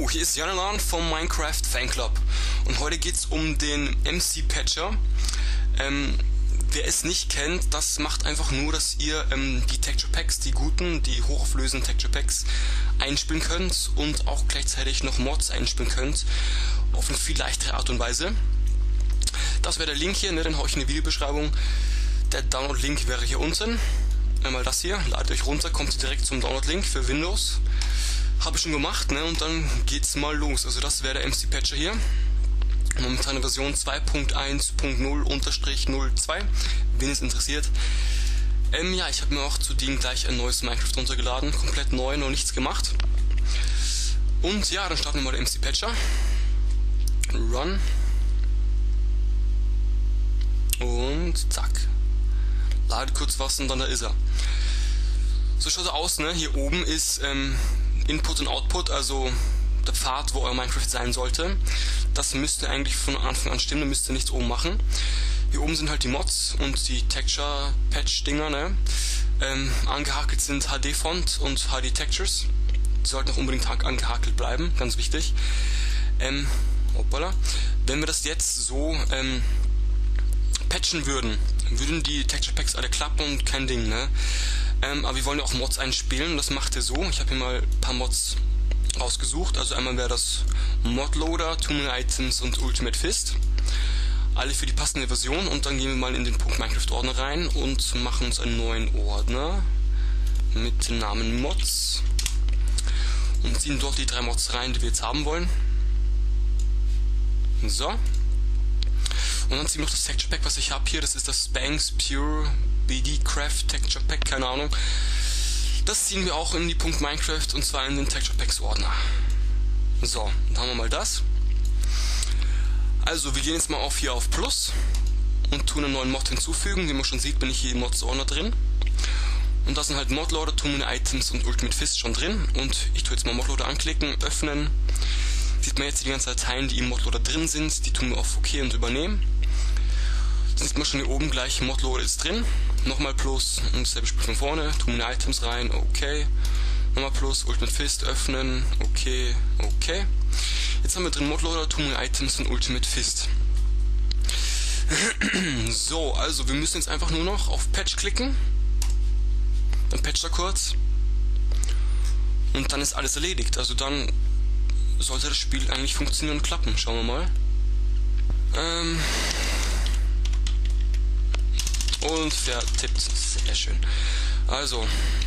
hier ist Janalan vom Minecraft Fanclub und heute geht es um den MC Patcher. Wer es nicht kennt, das macht einfach nur, dass ihr die Texture Packs, die guten, die hochauflösenden Texture Packs einspielen könnt und auch gleichzeitig noch Mods einspielen könnt, auf eine viel leichtere Art und Weise. Das wäre der Link hier, ne? Den haue ich in die Videobeschreibung. Der Download-Link wäre hier unten. Einmal das hier, ladet euch runter, kommt ihr direkt zum Download-Link für Windows. Habe ich schon gemacht, ne? Und dann geht's mal los. Also das wäre der MC Patcher hier. Momentane Version 2.1.0-02, wen es interessiert. Ja, ich habe mir auch zudem gleich ein neues Minecraft runtergeladen, komplett neu, noch nichts gemacht. Und ja, dann starten wir mal den MC Patcher. Run. Und zack. Ladet kurz was und dann da ist er. So schaut er aus, ne? Hier oben ist Input und Output, also der Pfad, wo euer Minecraft sein sollte. Das müsste eigentlich von Anfang an stimmen, da müsst ihr nichts oben machen. Hier oben sind halt die Mods und die Texture Patch Dinger, ne? Angehakelt sind HD Font und HD Textures. Die sollten auch unbedingt angehakelt bleiben, ganz wichtig. Hoppala. Wenn wir das jetzt so patchen würden die Texture Packs alle klappen und kein Ding, ne? Aber wir wollen ja auch Mods einspielen und das macht ihr so. Ich habe hier mal ein paar Mods rausgesucht. Also einmal wäre das Modloader, Too Many Items und Ultimate Fist. Alle für die passende Version und dann gehen wir mal in den Minecraft Ordner rein und machen uns einen neuen Ordner mit dem Namen Mods und ziehen dort die 3 Mods rein, die wir jetzt haben wollen. So. Und dann ziehen wir noch das Texture Pack, was ich habe hier. Das ist das Spanx Pure BD Craft Texture Pack, keine Ahnung. Das ziehen wir auch in die Minecraft und zwar in den Texture Packs Ordner. So, dann haben wir mal das. Also, wir gehen jetzt mal hier auf Plus und tun einen neuen Mod hinzufügen. Wie man schon sieht, bin ich hier im Mods Ordner drin. Und da sind halt Modloader, Too Many Items und Ultimate Fist schon drin. Und ich tue jetzt mal Modloader anklicken, öffnen. Sieht man jetzt die ganzen Dateien, die im Modloader drin sind, die tun wir auf OK und übernehmen. Dann sieht man schon hier oben gleich, Modloader ist drin. Nochmal Plus und dasselbe Spiel von vorne, Too Many Items rein, OK. Nochmal Plus, Ultimate Fist öffnen, OK, OK. Jetzt haben wir drin Modloader, Too Many Items und Ultimate Fist. So, also wir müssen jetzt einfach nur noch auf Patch klicken. Dann patcht er kurz. Und dann ist alles erledigt. Also dann sollte das Spiel eigentlich funktionieren und klappen. Schauen wir mal. Und vertippt. Sehr schön. Also.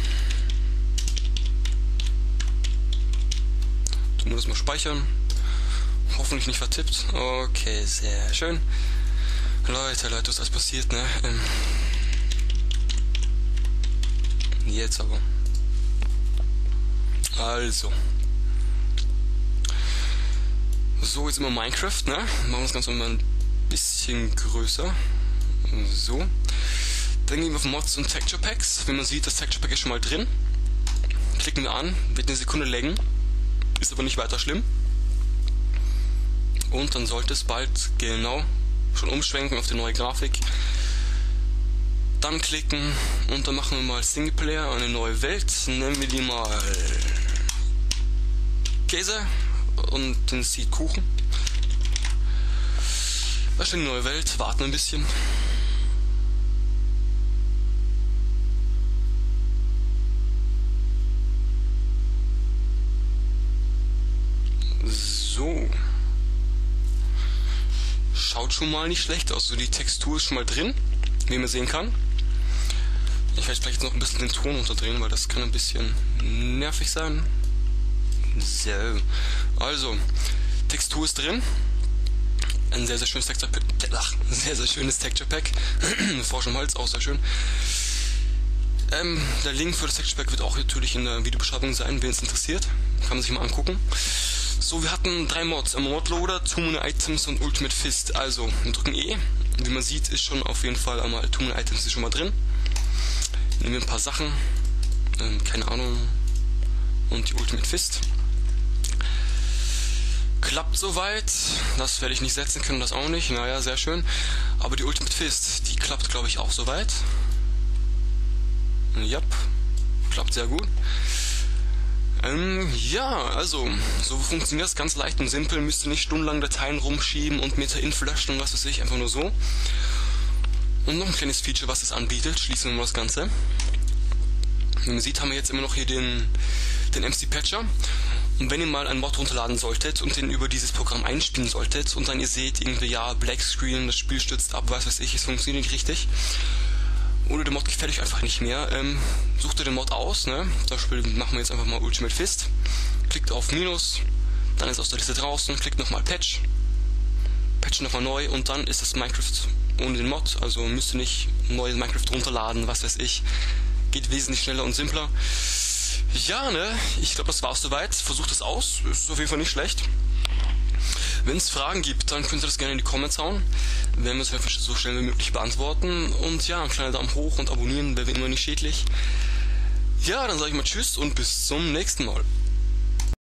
Tun wir das mal speichern. Hoffentlich nicht vertippt. Okay, sehr schön. Leute, was ist alles passiert, ne? Jetzt aber. Also. So, jetzt immer Minecraft, ne? Machen wir das Ganze mal ein bisschen größer. So. Dann gehen wir auf Mods und Texture Packs. Wie man sieht, das Texture Pack ist schon mal drin. Klicken wir an, wird eine Sekunde laggen. Ist aber nicht weiter schlimm. Und dann sollte es bald genau schon umschwenken auf die neue Grafik. Dann klicken und dann machen wir mal Singleplayer, eine neue Welt. Nennen wir die mal Käse und den Seed Kuchen. Da steht die neue Welt, warten ein bisschen. So. Schaut schon mal nicht schlecht aus. Also die Textur ist schon mal drin, wie man sehen kann. Ich werde vielleicht noch ein bisschen den Ton unterdrehen, weil das kann ein bisschen nervig sein. So. Also, Textur ist drin. Ein sehr, sehr schönes Texture Pack. Sehr, sehr schönes Texture Pack. Frosch im Hals, auch sehr schön. Der Link für das Texture Pack wird auch natürlich in der Videobeschreibung sein, wen es interessiert. Kann man sich mal angucken. So, wir hatten 3 Mods. Modloader, Too Many Items und Ultimate Fist. Also, wir drücken E. Wie man sieht, ist schon auf jeden Fall einmal Too Many Items ist schon mal drin. Nehmen wir ein paar Sachen. Keine Ahnung. Und die Ultimate Fist. Klappt soweit. Das werde ich nicht setzen können, das auch nicht. Naja, sehr schön. Aber die Ultimate Fist, die klappt, glaube ich, auch soweit. Ja, klappt sehr gut. Ja, also, so funktioniert das ganz leicht und simpel. Müsst ihr nicht stundenlang Dateien rumschieben und Meta-Inf löschen und was weiß ich, einfach nur so. Und noch ein kleines Feature, was es anbietet, schließen wir mal das Ganze. Wie man sieht, haben wir jetzt immer noch hier den MC-Patcher. Und wenn ihr mal einen Mod runterladen solltet und den über dieses Programm einspielen solltet und dann ihr seht irgendwie, ja, Black Screen, das Spiel stürzt ab, was weiß ich, es funktioniert nicht richtig, oder der Mod gefällt euch einfach nicht mehr, sucht ihr den Mod aus, ne? Zum Beispiel machen wir jetzt einfach mal Ultimate Fist, klickt auf Minus, dann ist aus der Liste draußen, klickt nochmal Patch, patchen nochmal neu und dann ist das Minecraft ohne den Mod, also müsst ihr nicht neues Minecraft runterladen, was weiß ich, geht wesentlich schneller und simpler. Ja, ne, ich glaube, das war's soweit, versucht es aus, ist auf jeden Fall nicht schlecht. Wenn es Fragen gibt, dann könnt ihr das gerne in die Comments hauen. Werden wir es so schnell wie möglich beantworten. Und ja, ein kleiner Daumen hoch und abonnieren wäre immer nicht schädlich. Ja, dann sage ich mal Tschüss und bis zum nächsten Mal.